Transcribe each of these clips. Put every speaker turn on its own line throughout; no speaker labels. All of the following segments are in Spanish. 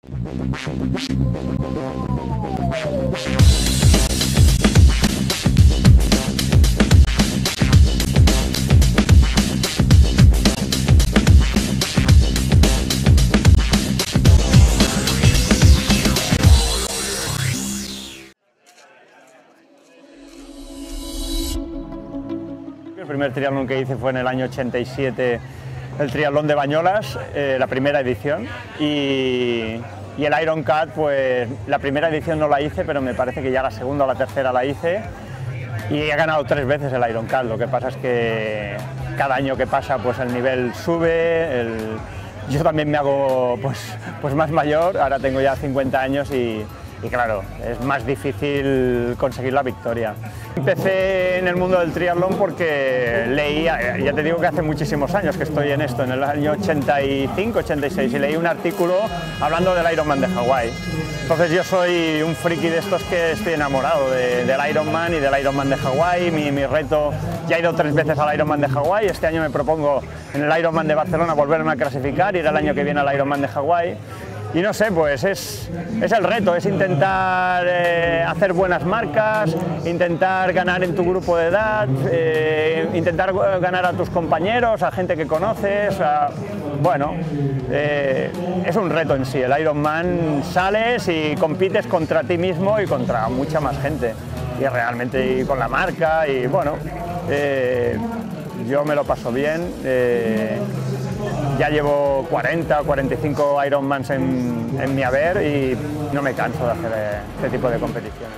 El primer triatlón que hice fue en el año 87, el triatlón de Bañolas, la primera edición, y el Ironcat, pues la primera edición no la hice, pero me parece que ya la segunda o la tercera la hice, y he ganado 3 veces el Ironcat. Lo que pasa es que cada año que pasa pues el nivel sube, yo también me hago pues más mayor, ahora tengo ya 50 años y claro, es más difícil conseguir la victoria. Empecé en el mundo del triatlón porque leía, ya te digo que hace muchísimos años que estoy en esto, en el año 85, 86, y leí un artículo hablando del Ironman de Hawái. Entonces yo soy un friki de estos que estoy enamorado del Ironman y del Ironman de Hawái. Mi reto, ya he ido 3 veces al Ironman de Hawái, este año me propongo en el Ironman de Barcelona volverme a clasificar, ir el año que viene al Ironman de Hawái. Y no sé, pues es el reto, es intentar hacer buenas marcas, intentar ganar en tu grupo de edad, intentar ganar a tus compañeros, a gente que conoces. Bueno, es un reto en sí. El Ironman sales y compites contra ti mismo y contra mucha más gente. Y realmente y con la marca y bueno, yo me lo paso bien. Ya llevo 40 o 45 Ironmans en mi haber y no me canso de hacer este tipo de competiciones.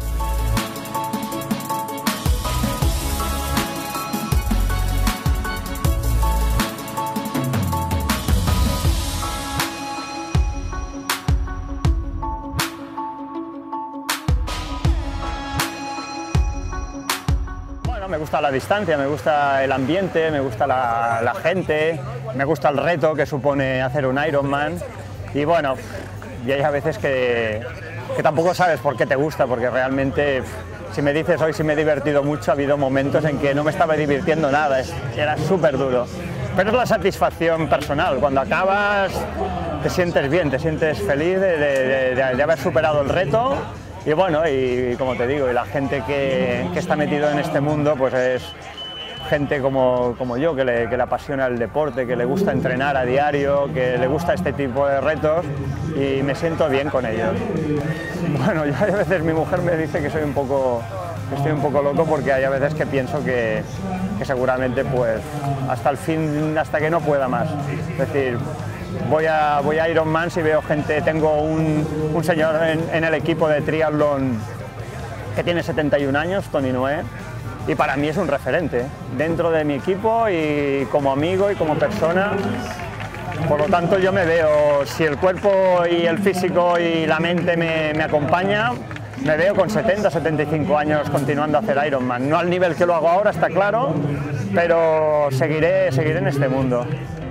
Me gusta la distancia, me gusta el ambiente, me gusta la gente, me gusta el reto que supone hacer un Ironman y bueno, y hay a veces que tampoco sabes por qué te gusta, porque realmente si me dices hoy si me he divertido mucho, ha habido momentos en que no me estaba divirtiendo nada, era súper duro, pero es la satisfacción personal, cuando acabas te sientes bien, te sientes feliz de haber superado el reto. Y bueno, y como te digo, y la gente que está metido en este mundo, pues es gente como yo, que le apasiona el deporte, que le gusta entrenar a diario, que le gusta este tipo de retos y me siento bien con ellos. Bueno, yo a veces mi mujer me dice que estoy un poco loco porque hay a veces que pienso que seguramente pues hasta el fin, hasta que no pueda más. Es decir, voy a Ironman y veo gente, tengo un señor en el equipo de triatlón que tiene 71 años, Tony Noé, y para mí es un referente dentro de mi equipo y como amigo y como persona. Por lo tanto yo me veo, si el cuerpo y el físico y la mente me acompaña, me veo con 70, 75 años continuando a hacer Ironman. No al nivel que lo hago ahora, está claro, pero seguiré en este mundo.